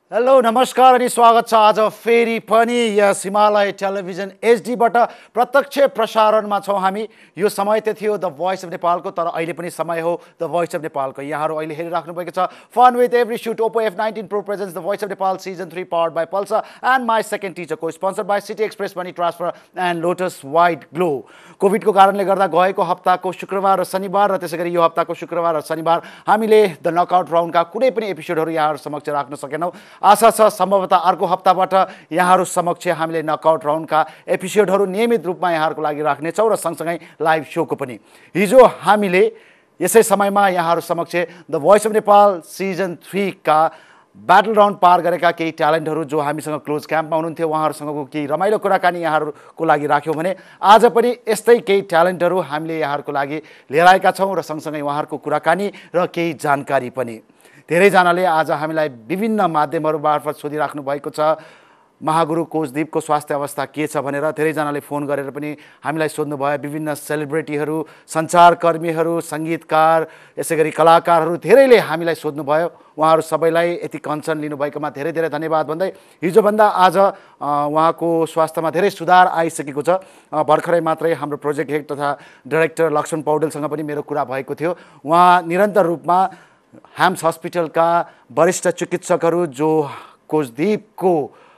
Hello नमस्कार अनि स्वागत छ आज फेरि पनि यस हिमालय टेलिभिजन एचडीबाट प्रत्यक्ष प्रसारणमा छौँ हामी। यो समय त थियो द भोइस अफ नेपालको, तर अहिले पनि समय हो द भोइस अफ नेपालको। यहाँहरू अहिले हेरिराख्नु भएको छ fun with every shoot Oppo F19 Pro presents the voice of Nepal season 3 powered by Pulsar and My Second Teacher को sponsored by City Express money transfer and Lotus White Glow. कोभिडको कारणले गर्दा गएको हप्ताको शुक्रबार र शनिबार र त्यसै गरी यो हप्ताको शुक्रबार र शनिबार हामीले द नकआउट राउन्डका कुनै पनि एपिसोडहरू यहाँहरू समक्ष राख्न सकेनौँ। आशा छ सम्भवतः अर्को हप्ताबाट यहाँहरू समक्ष हामीले नकआउट राउन्डका एपिसोडहरू नियमित रूपमा यहाँहरूको लागि राख्नेछौँ र सँगसँगै लाइभ सोको पनि। हिजो हामीले यसै समयमा यहाँहरू समक्ष the voice of Nepal season 3 का ब्याटल राउन्ड पार गरेका केही ट्यालेन्टहरू जो हामीसँग क्लोज क्याम्पमा हुनुहुन्थ्यो उहाँहरूसँगको केही रमाइलो कुराकानी यहाँहरूको लागि राख्यौँ भने आज पनि यस्तै केही ट्यालेन्टहरू हामीले यहाँहरूको लागि लिएर आएका छौँ र सँगसँगै उहाँहरूको कुराकानी र केही जानकारी पनि। धेरैजनाले आज हामीलाई विभिन्न माध्यमहरू मार्फत सोधिराख्नु भएको छ महागुरु कोचदीपको स्वास्थ्य अवस्था के छ भनेर। धेरैजनाले फोन गरेर पनि हामीलाई सोध्नुभयो। विभिन्न सेलिब्रिटीहरू, सञ्चारकर्मीहरू, सङ्गीतकार, यसै गरी कलाकारहरू धेरैले हामीलाई सोध्नुभयो। उहाँहरू सबैलाई यति कन्सर्न लिनुभएकोमा धेरै धेरै धन्यवाद भन्दै हिजोभन्दा आज उहाँको स्वास्थ्यमा धेरै सुधार आइसकेको छ। भर्खरै मात्रै हाम्रो प्रोजेक्ट हेड तथा डाइरेक्टर लक्ष्मण पौडेलसँग पनि मेरो कुरा भएको थियो। उहाँ निरन्तर रूपमा ह्याम्स हस्पिटलका वरिष्ठ चिकित्सकहरू जो कोचदीपको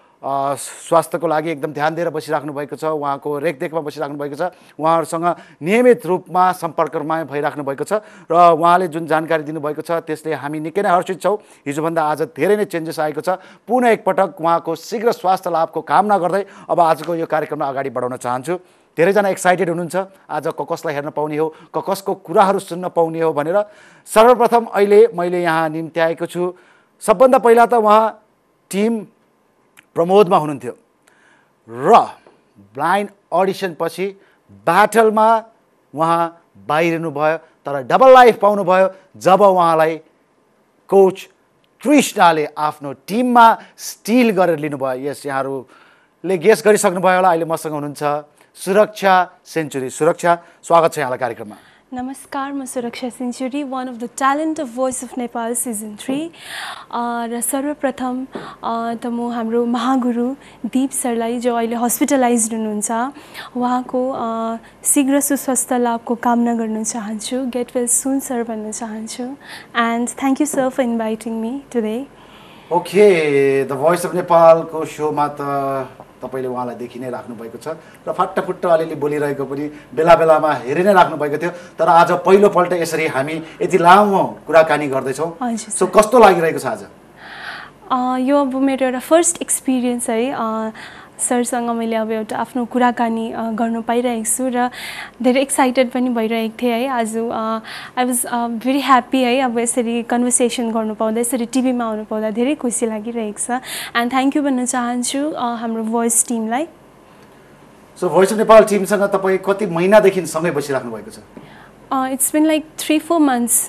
स्वास्थ्यको लागि एकदम ध्यान दिएर बसिराख्नु भएको छ, उहाँको रेखदेखमा बसिराख्नु भएको छ, उहाँहरूसँग नियमित रूपमा सम्पर्कमा भइराख्नु भएको छ र उहाँले जुन जानकारी दिनुभएको छ त्यसले हामी निकै नै हर्षित छौँ। हिजोभन्दा आज धेरै नै चेन्जेस आएको छ। पुनः एकपटक उहाँको शीघ्र स्वास्थ्य लाभको कामना गर्दै अब आजको यो कार्यक्रमलाई अगाडि बढाउन चाहन्छु। धेरैजना एक्साइटेड हुनुहुन्छ आज कसलाई हेर्न पाउने हो, कसको कुराहरू सुन्न पाउने हो भनेर। सर्वप्रथम अहिले मैले यहाँ निम्ति आएको छु। सबभन्दा पहिला त उहाँ टिम प्रमोदमा हुनुहुन्थ्यो र ब्लाइन्ड अडिसन पछि ब्याटलमा उहाँ बाहिरिनु भयो, तर डबल लाइफ पाउनुभयो जब उहाँलाई कोच कृष्णले आफ्नो टिममा स्टिल गरेर लिनुभयो। यस, यहाँहरूले गेस गरिसक्नुभयो होला। अहिले मसँग हुनुहुन्छ सुरक्षा सेन्चुरी। सुरक्षा, स्वागत छ यहाँलाई कार्यक्रममा। नमस्कार, म सुरक्षा सेन्चुरी, one of the talent of voice of Nepal season 3। र सर्वप्रथम त म हाम्रो महागुरु दीप सरलाई जो अहिले हस्पिटलाइज हुनुहुन्छ उहाँको शीघ्र सुस्वास्थ्य लाभको कामना गर्न चाहन्छु। गेट वेल सुन सर भन्न चाहन्छु। And thank you sir for inviting me today. Okay, the voice of नेपालको सोमा त तपाईँले उहाँलाई देखि नै राख्नु भएको छ र फाट्टाफुट्ट अलिअलि बोलिरहेको पनि बेला बेलामा हेरि नै राख्नु भएको थियो। तर आज पहिलोपल्ट यसरी हामी यति लामो कुराकानी गर्दैछौँ। सो कस्तो लागिरहेको छ आज? यो अब मेरो एउटा फर्स्ट एक्सपिरियन्स है। सरसँग मैले अब एउटा आफ्नो कुराकानी गर्नु पाइरहेको छु र धेरै एक्साइटेड पनि भइरहेको थिएँ है। आज आई वाज भेरी ह्याप्पी है। अब यसरी कन्भर्सेसन गर्नु पाउँदा, यसरी टिभीमा आउनु पाउँदा धेरै खुसी लागिरहेको छ। एन्ड थ्याङ्क यू भन्न चाहन्छु हाम्रो भोइस टिमलाई। सो भोइस अफ नेपाल टिमसँग तपाईँ कति महिनादेखि सँगै बसिराख्नु भएको छ? इट्स बिन लाइक 3-4 months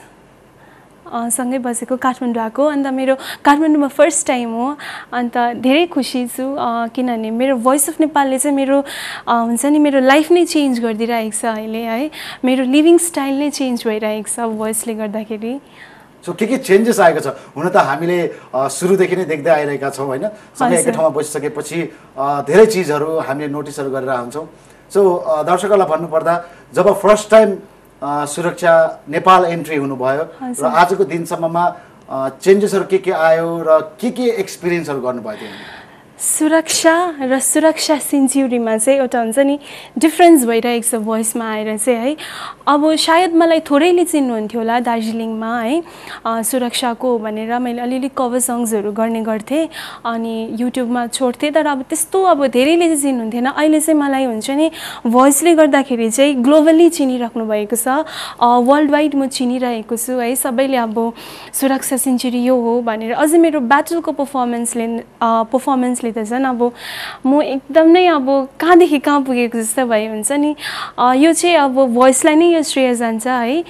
सँगै बसेको काठमाडौँ आएको। अन्त मेरो काठमाडौँमा फर्स्ट टाइम हो। अन्त धेरै खुसी छु किनभने मेरो भोइस अफ नेपालले चाहिँ मेरो हुन्छ नि मेरो लाइफ नै चेन्ज गरिदिइरहेको छ अहिले है। मेरो लिभिङ स्टाइल नै चेन्ज भइरहेको छ भोइसले गर्दाखेरि। सो के चेन्जेस आएको छ? हुन त हामीले सुरुदेखि नै देख्दै आइरहेका छौँ होइन। सँगै एकै ठाउँमा बसिसकेपछि धेरै चिजहरू हामीले नोटिसहरू गरेर आउँछौँ। सो दर्शकहरूलाई भन्नुपर्दा जब फर्स्ट टाइम सुरक्षा नेपाल एन्ट्री हुनुभयो र आजको दिनसम्ममा चेन्जेसहरू के आयो र के एक्सपिरियन्सहरू गर्नुभयो थियो? सुरक्षा र सुरक्षा सेन्चुरीमा चाहिँ एउटा हुन्छ नि डिफ्रेन्स भइरहेको छ भोइसमा आएर चाहिँ है। अब सायद मलाई थोरैले चिन्नुहुन्थ्यो होला दार्जिलिङमा है सुरक्षाको भनेर मैले अलिअलि कभर सङ्ग्सहरू गर्ने गर्थेँ अनि युट्युबमा छोड्थेँ। तर अब त्यस्तो अब धेरैले चाहिँ चिन्नुहुन्थेन। अहिले चाहिँ मलाई हुन्छ नि भोइसले गर्दाखेरि चाहिँ ग्लोबली चिनिराख्नु भएको छ। वर्ल्ड वाइड म चिनिरहेको छु है। सबैले अब सुरक्षा सेन्चुरी यो हो भनेर। अझै मेरो ब्याटलको पर्फर्मेन्सले त झन् अब म एकदम नै अब कहाँदेखि कहाँ पुगेको जस्तो भयो हुन्छ नि। यो चाहिँ अब भोइसलाई नै यो श्रेय जान्छ है।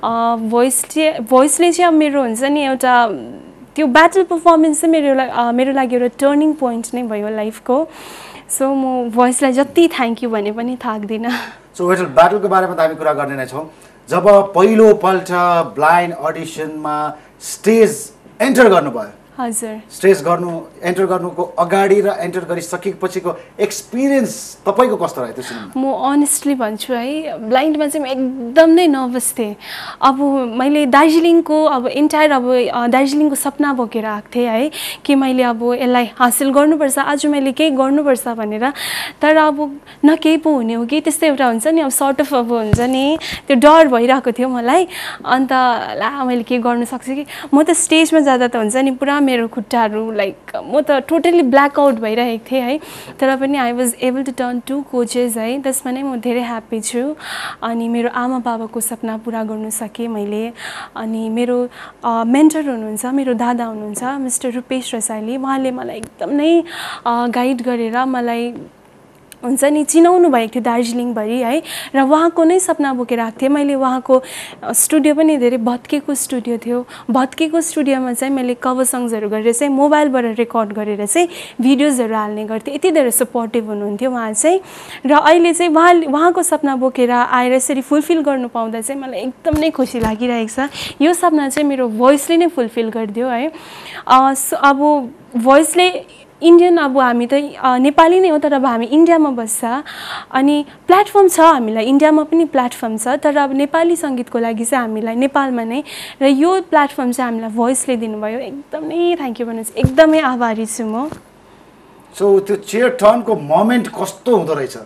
भोइसले चाहिँ अब मेरो हुन्छ नि एउटा त्यो ब्याटल पर्फर्मेन्स चाहिँ मेरो लागि एउटा टर्निङ पोइन्ट नै भयो लाइफको। सो म भोइसलाई जति थ्याङ्क यू भने पनि थाक्दिनँ। सो ब्याटलको बारेमा त हामी कुरा गर्ने नै छौँ। जब पहिलोपल्ट ब्लाइन्ड अडिसनमा स्टेज एन्टर गर्नुभयो हजुर स्टेज गर्नु एन्टर गर्नुको अगाडि र एन्टर गरिसकेपछिको एक्सपिरियन्स तपाईँको कस्तो रह्यो त्यो सिनेमा? म अनेस्टली भन्छु है, ब्लाइन्डमा चाहिँ म एकदम नै नर्भस थिएँ। अब मैले दार्जिलिङको अब इन्टायर अब दार्जिलिङको सपना बोकेर आएको थिएँ है, कि मैले अब यसलाई हासिल गर्नुपर्छ, आज मैले केही गर्नुपर्छ भनेर। तर अब न केही पो हुने हो कि त्यस्तै एउटा हुन्छ नि, अब सर्ट अफ अब हुन्छ नि, त्यो डर भइरहेको थियो मलाई। अन्त ला मैले के गर्नु सक्छु कि, म त स्टेजमा जाँदा त हुन्छ नि पुरा मेरो खुट्टाहरू लाइक म त टोटली ब्ल्याकआउट भइरहेको थिएँ है। तर पनि I was able to turn 2 coaches है, त्यसमा नै म धेरै ह्याप्पी छु। अनि मेरो आमा बाबाको सपना पुरा गर्नु सकेँ मैले। अनि मेरो मेन्टर हुनुहुन्छ, मेरो दादा हुनुहुन्छ मिस्टर रूपेश रसाइली, उहाँले मलाई एकदम नै गाइड गरेर मलाई हुन्छ नि चिनाउनु भएको थियो दार्जिलिङभरि है। र उहाँको नै सपना बोकेर आएको थिएँ मैले। उहाँको स्टुडियो पनि धेरै भत्केको स्टुडियो थियो। भत्केको स्टुडियोमा चाहिँ मैले कभर सङ्ग्सहरू गरेर चाहिँ मोबाइलबाट रेकर्ड गरेर चाहिँ भिडियोजहरू हाल्ने गर्थेँ। यति धेरै सपोर्टिभ हुनुहुन्थ्यो उहाँ चाहिँ। र अहिले चाहिँ उहाँको सपना बोकेर आएर यसरी फुलफिल गर्नु पाउँदा चाहिँ मलाई एकदम नै खुसी लागिरहेको छ। यो सपना चाहिँ मेरो भोइसले नै फुलफिल गरिदियो है। अब भोइसले इन्डियन, अब हामी त नेपाली नै हो तर अब हामी इन्डियामा बस्छ अनि प्लेटफर्म छ हामीलाई, इन्डियामा पनि प्लेटफर्म छ। तर अब नेपाली सङ्गीतको लागि चाहिँ हामीलाई नेपालमा नै, र यो प्लेटफर्म चाहिँ हामीलाई भोइसले दिनुभयो। एकदमै थ्याङ्क यू भन्नुहोस्, एकदमै आभारी छु म। सो त्यो चेयर टर्नको मोमेन्ट कस्तो हुँदो रहेछ?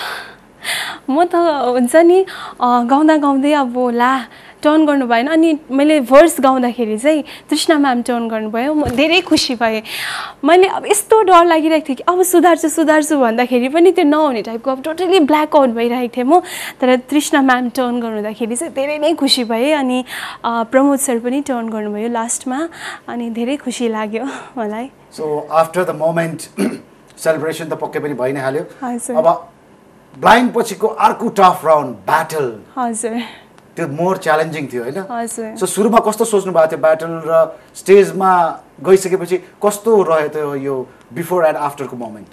म त हुन्छ नि गाउँदा गाउँदै अब ला टर्न गर्नु भएन। अनि मैले भर्स गाउँदाखेरि चाहिँ तृष्णा म्याम टर्न गर्नुभयो, म धेरै खुसी भएँ। मैले अब यस्तो डर लागिरहेको थियो कि अब सुधार्छु भन्दाखेरि पनि त्यो नहुने टाइपको अब टोटली ब्ल्याकआउट भइरहेको थिएँ म। तर तृष्णा म्याम टर्न गर्नुहुँदाखेरि चाहिँ धेरै नै खुसी भएँ। अनि प्रमोद सर पनि टर्न गर्नुभयो लास्टमा, अनि धेरै खुसी लाग्यो मलाई। So after the moment celebration त पक्कै पनि भइ नै हाल्यो। अब ब्लाइन्ड पछिको अर्को टफ राउन्ड ब्याटल, हजुर त्यो मोर च्यालेन्जिङ थियो होइन? हजुर। सो सुरुमा कस्तो सोच्नु भएको थियो ब्याटल, र स्टेजमा गइसकेपछि कस्तो रह्यो त्यो यो बिफोर एन्ड आफ्टरको मोमेन्ट?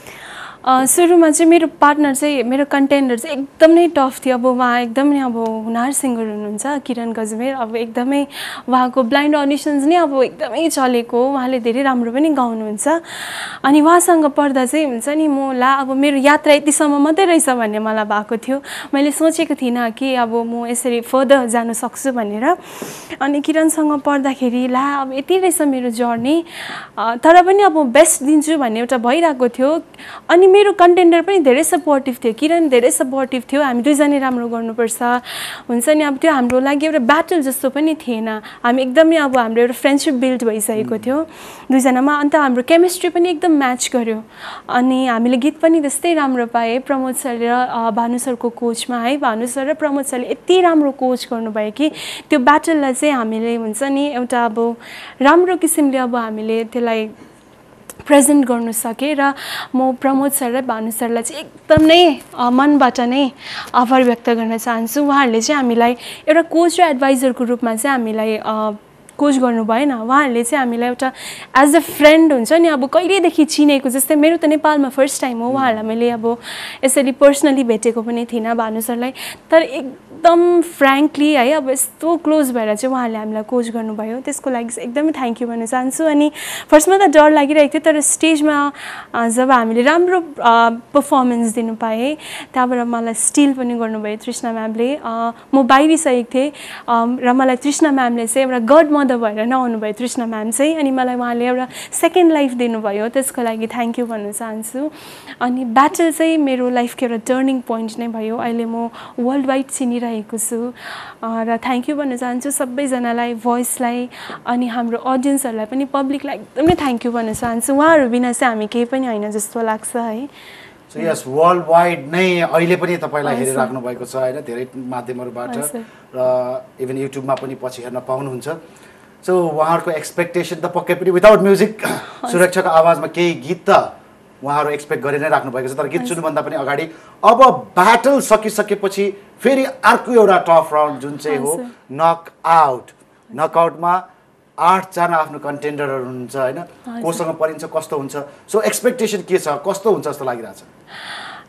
सुरुमा चाहिँ मेरो पार्टनर चाहिँ, मेरो कन्टेन्डर चाहिँ एकदमै टफ थियो। अब उहाँ एकदमै अब हुनार सिङ्गर हुनुहुन्छ किरण गजमेर। अब एकदमै उहाँको ब्लाइन्ड अडिसन्स नै अब एकदमै चलेको, उहाँले धेरै राम्रो पनि गाउनुहुन्छ। अनि उहाँसँग पढ्दा चाहिँ हुन्छ नि म ला अब मेरो यात्रा यतिसम्म मात्रै रहेछ भन्ने मलाई भएको थियो। मैले सोचेको थिइनँ कि अब म यसरी फर्दर जान सक्छु भनेर। अनि किरणसँग पढ्दाखेरि ला अब यति रहेछ मेरो जर्नी, तर पनि अब बेस्ट दिन्छु भन्ने एउटा भइरहेको थियो। अनि मेरो कन्टेन्डर पनि धेरै सपोर्टिभ थियो, किरण धेरै सपोर्टिभ थियो। हामी दुईजनै राम्रो गर्नुपर्छ हुन्छ नि, अब त्यो हाम्रो लागि एउटा ब्याटल जस्तो पनि थिएन। हामी एकदमै अब हाम्रो एउटा फ्रेन्डसिप बिल्ड भइसकेको थियो दुईजनामा। अन्त हाम्रो केमिस्ट्री पनि एकदम म्याच गर्यो। अनि हामीले गीत पनि त्यस्तै राम्रो पाएँ प्रमोद सर र भानु सरको कोचमा है। भानु सर र प्रमोद सरले यति राम्रो कोच गर्नुभयो कि त्यो ब्याटललाई चाहिँ हामीले हुन्छ नि एउटा अब राम्रो किसिमले अब हामीले त्यसलाई प्रेजेन्ट गर्नु सकेँ। र म प्रमोद सर र भानु सरलाई चाहिँ एकदम नै मनबाट नै आभार व्यक्त गर्न चाहन्छु। उहाँहरूले चाहिँ हामीलाई एउटा कोच र एडभाइजरको रूपमा चाहिँ हामीलाई कोच गर्नु भएन। उहाँहरूले चाहिँ हामीलाई एउटा एज अ फ्रेन्ड हुन्छ नि, अब कहिलेदेखि चिनेको जस्तै। मेरो त नेपालमा फर्स्ट टाइम हो, उहाँहरूलाई मैले अब यसरी पर्सनली भेटेको पनि थिइनँ भानु सरलाई। तर एकदम फ्रेङ्कली है अब यस्तो क्लोज भएर चाहिँ उहाँहरूले हामीलाई कोच गर्नुभयो, त्यसको लागि चाहिँ एकदमै थ्याङ्क यू भन्न चाहन्छु। अनि फर्स्टमा त डर लागिरहेको थियो, तर स्टेजमा जब हामीले राम्रो पर्फर्मेन्स दिनु पाएँ त्यहाँबाट मलाई स्टिल पनि गर्नुभयो तृष्णा म्यामले। म बाहिरिसकेको थिएँ र मलाई तृष्णा म्यामले चाहिँ एउटा गड मदर भएर नआउनुभयो तृष्णा म्याम चाहिँ। अनि मलाई उहाँले एउटा सेकेन्ड लाइफ दिनुभयो, त्यसको लागि थ्याङ्क यू भन्न चाहन्छु। अनि ब्याटल चाहिँ मेरो लाइफको एउटा टर्निङ पोइन्ट नै भयो। अहिले म वर्ल्ड वाइड चिनिरहेको छु र थ्याङ्क यू भन्न चाहन्छु सबैजनालाई, भोइसलाई अनि हाम्रो अडियन्सहरूलाई पनि, पब्लिकलाई एकदमै थ्याङ्क यू भन्न चाहन्छु। उहाँहरू बिना चाहिँ हामी केही पनि होइन जस्तो लाग्छ है। सो यस वर्ल्ड वाइड नै अहिले पनि तपाईँलाई हेरिराख्नु भएको छ होइन, धेरै माध्यमहरूबाट र इभन युट्युबमा पनि पछि हेर्न पाउनुहुन्छ। सो उहाँहरूको एक्सपेक्टेसन त पक्कै पनि विदाउट म्युजिक सुरक्षाको आवाजमा केही गीत त उहाँहरू एक्सपेक्ट गरि नै राख्नु भएको छ। तर गीत सुन्नुभन्दा पनि अगाडि अब ब्याटल सकिसकेपछि फेरि अर्को एउटा टफ राउन्ड जुन चाहिँ हो नकआउट। नकआउटमा 8 जना आफ्नो कन्टेन्डरहरू हुनुहुन्छ होइन, कोसँग परिन्छ कस्तो हुन्छ? सो एक्सपेक्टेसन के छ, कस्तो हुन्छ जस्तो लागिरहेछ?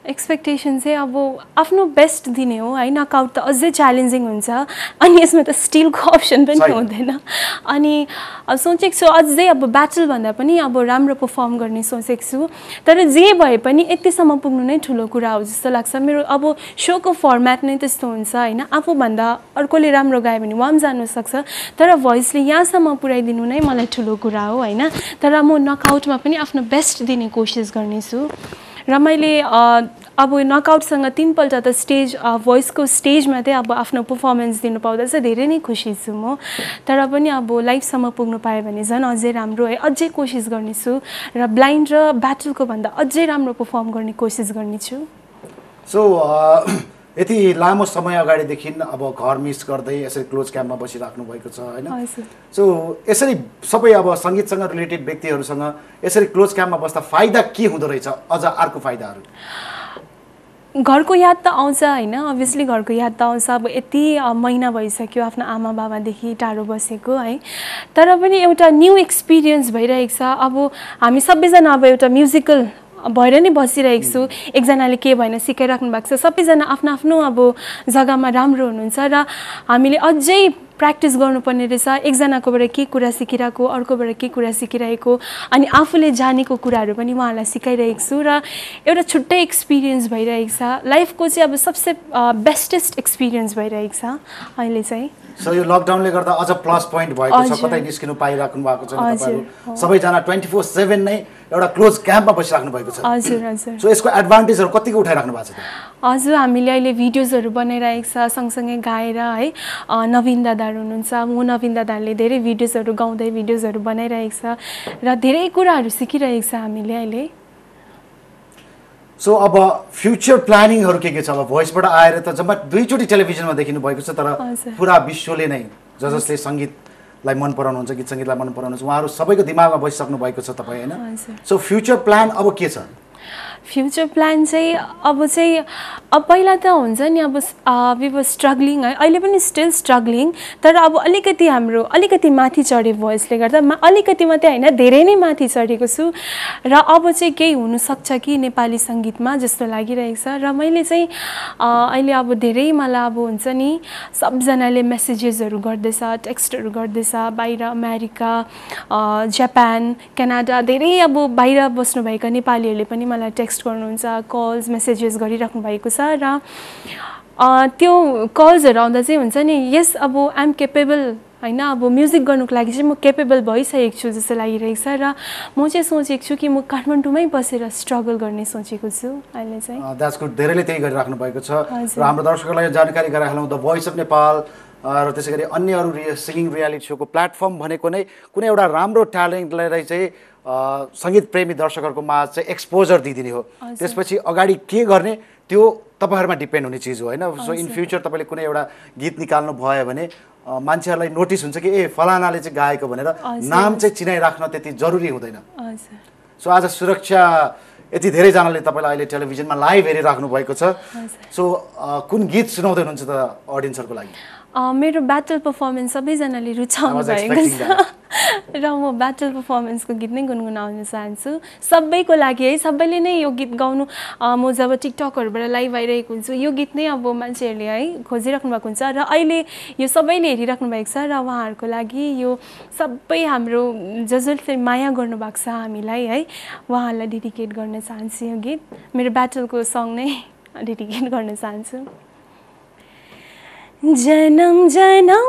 एक्सपेक्टेसन चाहिँ अब आफ्नो बेस्ट दिने हो है। नकआउट त अझै च्यालेन्जिङ हुन्छ अनि यसमा त स्टिलको अप्सन पनि हुँदैन। अनि सोचेको छु अझै अब ब्याटलभन्दा पनि अब राम्रो पर्फर्म गर्ने सोचेको छु। तर जे भए पनि यतिसम्म पुग्नु नै ठुलो कुरा हो जस्तो लाग्छ। मेरो अब सोको फर्मेट नै त्यस्तो हुन्छ होइन। आफूभन्दा अर्कोले राम्रो गायो भने उहाँ पनि जानुसक्छ, तर भोइसले यहाँसम्म पुऱ्याइदिनु नै मलाई ठुलो कुरा हो होइन। तर म नकआउटमा पनि आफ्नो बेस्ट दिने कोसिस गर्नेछु। र मैले अब नकआउटसँग 3 पल्ट त स्टेज भोइसको स्टेजमा चाहिँ अब आफ्नो पर्फर्मेन्स दिनु पाउँदा चाहिँ धेरै नै खुसी छु म। तर पनि अब लाइफसम्म पुग्नु पाएँ भने झन् अझै राम्रो है। अझै कोसिस गर्नेछु र ब्लाइन्ड र ब्याटलको भन्दा अझै राम्रो पर्फर्म गर्ने कोसिस गर्नेछु। सो यति लामो समय अगाडिदेखि अब घर मिस गर्दै यसरी क्लोज क्याम्पमा बसिराख्नु भएको छ होइन। सो यसरी सबै अब सङ्गीतसँग रिलेटेड व्यक्तिहरूसँग यसरी क्लोज क्याम्पमा बस्दा फाइदा के हुँदो रहेछ, अझ अर्को फाइदाहरू? घरको याद त आउँछ होइन। अभियसली घरको याद त आउँछ। अब यति महिना भइसक्यो आफ्नो आमा बाबादेखि टाढो बसेको है। तर पनि एउटा न्यू एक्सपिरियन्स भइरहेको छ। अब हामी सबैजना अब एउटा म्युजिकल भएर नै बसिरहेको छु। एकजनाले के भएन सिकाइराख्नु भएको छ। सबैजना आफ्नो आफ्नो अब जग्गामा राम्रो हुनुहुन्छ र हामीले अझै प्र्याक्टिस गर्नुपर्ने रहेछ। एकजनाकोबाट के कुरा सिकिरहेको, अर्कोबाट के कुरा सिकिरहेको, अनि आफूले जानेको कुराहरू पनि उहाँहरूलाई सिकाइरहेको छु र एउटा छुट्टै एक्सपिरियन्स भइरहेको छ। लाइफको चाहिँ अब सबसे बेस्टेस्ट एक्सपिरियन्स भइरहेको छ अहिले चाहिँ। सो यो लकडाउनले गर्दा अझ प्लस पोइन्ट भएको छ, कतै निस्किनु पाइराख्नु भएको छैन तपाईहरु। सबैजना 24/7 नै एउटा क्लोज क्याम्पमा बसिराख्नु भएको छ। हजुर हजुर। सो यसको एडभान्टेजहरु कतिको उठाइराख्नु भएको छ त? हजुर, हामीले अहिले भिडियोजहरु बनाइरहेको छ सँगसँगै गाएर है। नवीन दादाहरु हुनुहुन्छ, म नवीन दादाले धेरै भिडियोजहरु गाउँदै भिडियोजहरु बनाइरहेको छ र धेरै कुराहरु सिकिरहेको छ हामीले अहिले। सो अब फ्युचर प्लानिङहरु के छ? अब भोइसबाट आएर त जम्मा 2 चोटी टेलिभिजनमा देखिनु भएको छ, तर पुरा विश्वले नै जसले संगीतलाई मन पराउनुहुन्छ, गीत संगीतलाई मन पराउनुहुन्छ, उहाँहरु सबैको दिमागमा बसिसक्नु भएको छ तपाई हैन? सो फ्युचर प्लान अब के छ? फ्युचर प्लान चाहिँ अब पहिला त हुन्छ नि अब वी वर स्ट्रगलिङ है, अहिले पनि स्टिल स्ट्रगलिङ, तर अब अलिकति माथि चढे भोइसले गर्दा अलिकति मात्रै हैन धेरै नै माथि चढेको छु र अब चाहिँ केही हुनसक्छ कि नेपाली सङ्गीतमा जस्तो लागिरहेको छ। र मैले चाहिँ अहिले अब धेरै मलाई अब हुन्छ नि सबजनाले मेसेजेसहरू गर्दैछ, टेक्स्टहरू गर्दैछ, बाहिर अमेरिका, जापान, क्यानाडा, धेरै अब बाहिर बस्नुभएका नेपालीहरूले पनि मलाई टेक्स्ट गर्नुहुन्छ, कल्स मेसेजेस गरिराख्नु भएको छ र त्यो कल्सहरू आउँदा चाहिँ हुन्छ नि यस अब आइएम केपेबल हैन, अब म्युजिक गर्नुको लागि चाहिँ म केपेबल भइसकेको छु जस्तो लागिरहेको छ र म चाहिँ सोचेको छु कि म काठमाडौँमै बसेर स्ट्रगल गर्ने सोचेको छु अहिले चाहिँ। द्याट्स गुड, धेरैले त्यही गरिराख्नु भएको छ र हाम्रो दर्शकहरूलाई जानकारी गराइहालौँ। द भोइस अफ नेपाल र त्यसै गरी अन्य अरू सिङ्गिङ रियालिटी सोको प्लेटफर्म भनेको नै कुनै एउटा राम्रो ट्यालेन्टलाई चाहिँ सङ्गीत प्रेमी दर्शकहरूको माझ चाहिँ एक्सपोजर दिइदिने हो। त्यसपछि अगाडि के गर्ने त्यो तपाईँहरूमा डिपेन्ड हुने चिज हो होइन। सो इन फ्युचर तपाईँले कुनै एउटा गीत निकाल्नु भयो भने मान्छेहरूलाई नोटिस हुन्छ कि ए फलानाले चाहिँ गाएको भनेर नाम चाहिँ चिनाइराख्न त्यति जरुरी हुँदैन। सो आज सुरक्षा यति धेरैजनाले तपाईँलाई अहिले टेलिभिजनमा लाइभ हेरिराख्नु भएको छ। सो कुन गीत सुनाउँदै हुनुहुन्छ त अडियन्सहरूको लागि? मेरो ब्याटल पर्फर्मेन्स सबैजनाले रुचाउनु भएको छ र म ब्याटल पर्फर्मेन्सको गीत नै गुनगुनाउन चाहन्छु सबैको लागि है। सबैले नै यो गीत गाउनु, म जब टिकटकहरूबाट लाइभ आइरहेको हुन्छु यो गीत नै अब मान्छेहरूले है खोजिराख्नु भएको हुन्छ र अहिले यो सबैले हेरिराख्नु भएको छ र उहाँहरूको लागि यो सबै हाम्रो जसले माया गर्नुभएको छ हामीलाई है उहाँहरूलाई डेडिकेट गर्न चाहन्छु। यो गीत मेरो ब्याटलको सङ नै डेडिकेट गर्न चाहन्छु। जनम जनम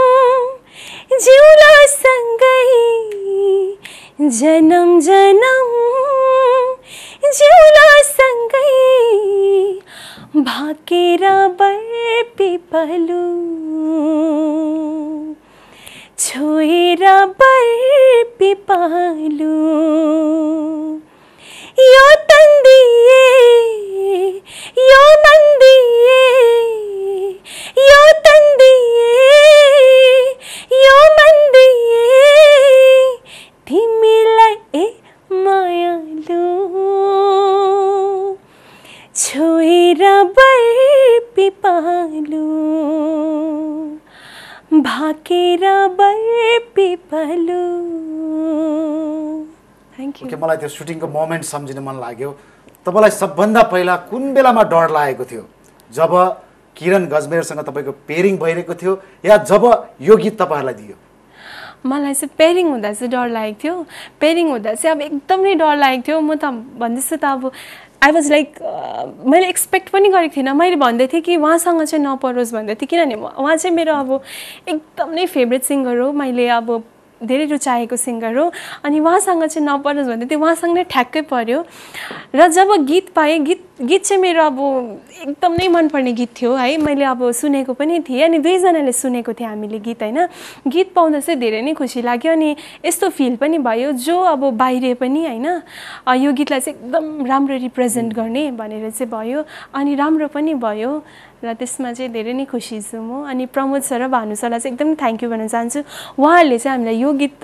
जिउला सँगै, जनम जनम जिउला सँगै, भाकेर बरपिपलु छोएर बरपिपलु, यो तन्दिए यो मन्दिए यो तन्दिए यो मन्दिए तिमीलाई ए मायालु, छोएर बरपिपलु भाकेर बरपिपलु। Thank you. मलाई त्यो सुटिङको मोमेन्ट सम्झिन मन लाग्यो। तपाईँलाई सबभन्दा पहिला कुन बेलामा डर लागेको थियो? जब किरण गजमेरसँग तपाईँको पेयरिङ भइरहेको थियो या जब यो गीत तपाईँहरूलाई दियो? मलाई चाहिँ पेयरिङ हुँदा चाहिँ डर लागेको थियो। पेयरिङ हुँदा चाहिँ अब एकदमै डर लागेको थियो। म त भन्दैछु त अब आई वाज लाइक मैले एक्सपेक्ट पनि गरेको थिइनँ। मैले भन्दै थिएँ कि उहाँसँग चाहिँ नपरोस् भन्दै थिएँ, किनभने उहाँ चाहिँ मेरो अब एकदमै फेभरेट सिङ्गर हो, मैले अब धेरै रुचाएको सिङ्गर हो। अनि उहाँसँग चाहिँ नपरोस् भन्दै थिएँ, उहाँसँग नै ठ्याक्कै पर्यो। र जब गीत पाएँ, गीत चाहिँ मेरो अब एकदमै मनपर्ने गीत थियो है, मैले अब सुनेको पनि थिएँ अनि दुईजनाले सुनेको थिएँ हामीले गीत होइन। गीत पाउँदा चाहिँ धेरै नै खुसी लाग्यो अनि यस्तो फिल पनि भयो जो अब बाहिर पनि होइन यो गीतलाई चाहिँ एकदम राम्रो रिप्रेजेन्ट गर्ने भनेर चाहिँ भयो अनि राम्रो पनि भयो र त्यसमा चाहिँ धेरै नै खुसी छु म। अनि प्रमोद सर र भानु सरलाई चाहिँ एकदम थ्याङ्क यू भन्न चाहन्छु। उहाँहरूले चाहिँ हामीलाई यो गीत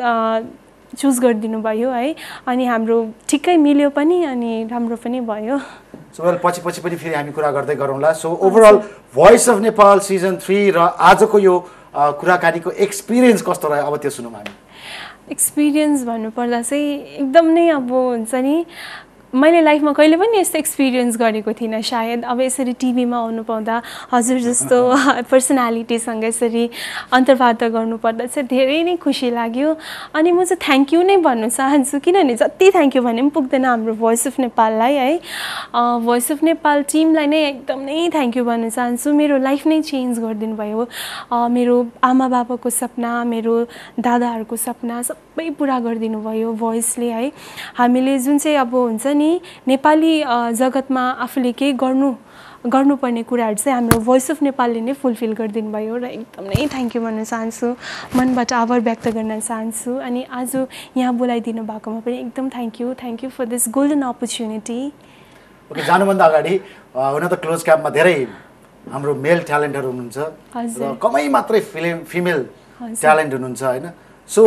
चुज गरिदिनु भयो है अनि हाम्रो ठिक्कै मिल्यो पनि अनि राम्रो पनि भयो। सो वेल पछि पनि फेरि हामी कुरा गर्दै गरौँला। So overall voice of Nepal season 3 र आजको यो कुराकानीको एक्सपिरियन्स कस्तो रह्यो अब त्यो सुनौँ हामी। एक्सपिरियन्स भन्नुपर्दा चाहिँ एकदम नै अब हुन्छ नि, मैले लाइफमा कहिले पनि यस्तो एक्सपिरियन्स गरेको थिइनँ सायद। अब यसरी टिभीमा आउनु पाउँदा हजुर जस्तो पर्सनालिटीसँग यसरी अन्तर्वार्ता गर्नुपर्दा चाहिँ धेरै नै खुसी लाग्यो। अनि म चाहिँ थ्याङ्क यू नै भन्नु चाहन्छु, किनभने जति थ्याङ्क यू भने पनि पुग्दैन हाम्रो भोइस अफ नेपाललाई है। भोइस अफ नेपाल टिमलाई नै एकदमै थ्याङ्क यू भन्न चाहन्छु। मेरो लाइफ नै चेन्ज गरिदिनु भयो। मेरो आमा बाबाको सपना, मेरो दादाहरूको सपना सबै पुरा गरिदिनु भयो भोइसले है। हामीले जुन चाहिँ अब हुन्छ नि नेपाली जगतमा आफूले केही गर्नुपर्ने कुराहरू चाहिँ हाम्रो भोइस अफ नेपालले नै फुलफिल गरिदिनु भयो र एकदमै थ्याङ्क यू भन्न चाहन्छु, मनबाट आभार व्यक्त गर्न चाहन्छु। अनि आज यहाँ बोलाइदिनु भएकोमा पनि एकदम thank you for this golden opportunity. Okay, जानुभन्दा अगाडि हुन त क्लोज क्याम्पमा धेरै हाम्रो मेल ट्यालेन्टहरू हुनुहुन्छ र कमै मात्रै फिमेल ट्यालेन्ट हुनुहुन्छ होइन। सो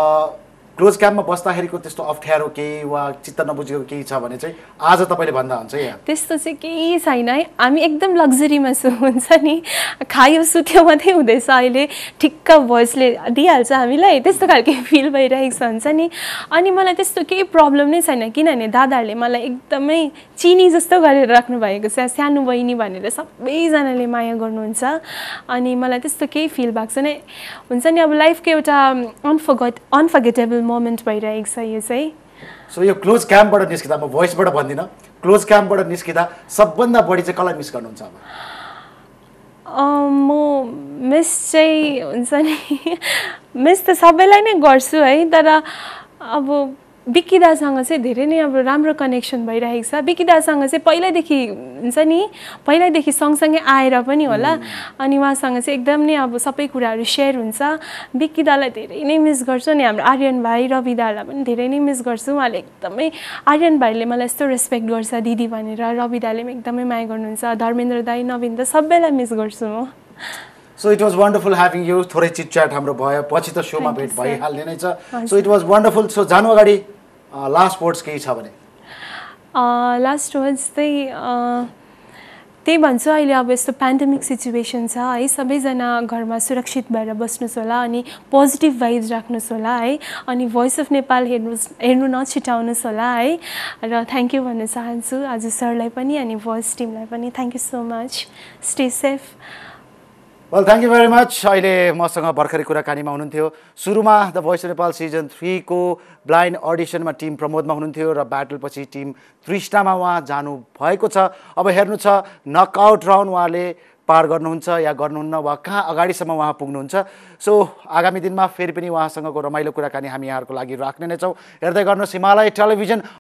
क्लोज क्याम्पमा बस्दाखेरिको त्यस्तो अप्ठ्यारो केही वा चित्त नबुझेको केही छ भने चाहिँ आज तपाईँले भन्दा हुन्छ यहाँ? त्यस्तो चाहिँ केही छैन है, हामी एकदम लग्जरीमा हुन्छ नि, खायो सुत्यो मात्रै हुँदैछ अहिले, ठिक्क भोइसले दिइहाल्छ हामीलाई, त्यस्तो खालको फिल भइरहेको छ हुन्छ नि। अनि मलाई त्यस्तो केही प्रब्लम नै छैन, किनभने दादाहरूले मलाई एकदमै चिनी जस्तो गरेर राख्नु भएको छ, सानो बहिनी भनेर सबैजनाले माया गर्नुहुन्छ। अनि मलाई त्यस्तो केही फिल भएको छैन, हुन्छ नि अब लाइफको एउटा अनफर्गेटेबल मोमेन्ट भइरहेको छ यो चाहिँ। सो यो क्लोज क्याम्पबाट निस्किँदा, म भोइसबाट भन्दिनँ, क्लोज क्याम्पबाट निस्किँदा सबभन्दा बढी चाहिँ कसलाई मिस गर्नुहुन्छ अब? म मिस चाहिँ हुन्छ नि मिस त सबैलाई नै गर्छु है, तर अब बिक्की दासँग चाहिँ धेरै नै अब राम्रो कनेक्सन भइरहेको छ। बिक्की दासँग चाहिँ पहिल्यैदेखि हुन्छ नि, पहिल्यैदेखि सँगसँगै आएर पनि होला, अनि उहाँसँग चाहिँ एकदम नै अब सबै कुराहरू सेयर हुन्छ। बिक्की दालाई धेरै नै मिस गर्छु। अनि हाम्रो आर्यन भाइ, रवि दालाई पनि धेरै नै मिस गर्छु। उहाँले एकदमै, आर्यन भाइले मलाई यस्तो रेस्पेक्ट गर्छ दिदी भनेर, रवि दाले पनि एकदमै माया गर्नुहुन्छ, धर्मेन्द्र दाई, नवीन दा, सबैलाई मिस गर्छु म। So it was wonderful having you. थोरै चिटच्याट हाम्रो भयो, पछि त सोमा भेट भइहाल्ने नै छ। So it was wonderful. So जानु अगाडि लास्ट वर्ड्स केही छ भने? लास्ट वर्ड्स चाहिँ त्यही भन्छु, अहिले अब यस्तो पेन्डेमिक सिचुएसन छ है, सबैजना घरमा सुरक्षित भएर बस्नुहोस् होला अनि पोजिटिभ भाइब्स राख्नुहोस् होला है। अनि भोइस अफ नेपाल हेर्नु नछुटाउनुहोस् होला है। र थ्याङ्क यू भन्न चाहन्छु आज सरलाई पनि अनि भोइस टिमलाई पनि। Thank you so much, stay safe. Well thank you very much. अहिले मसँग भर्खरै कुराकानीमा हुनुहुन्थ्यो, सुरुमा the voice of Nepal season 3 को ब्लाइन्ड अडिसनमा टिम प्रमोदमा हुनुहुन्थ्यो र ब्याटलपछि टिम तृष्णामा उहाँ जानु भएको छ। अब हेर्नु छ नकआउट राउन्ड उहाँले पार गर्नुहुन्छ या गर्नुहुन्न, वा कहाँ अगाडिसम्म उहाँ पुग्नुहुन्छ। सो आगामी दिनमा फेरि पनि उहाँसँगको रमाइलो कुराकानी हामी यहाँहरूको लागि राख्ने नै छौँ। हेर्दै गर्नुहोस् हिमालय टेलिभिजन।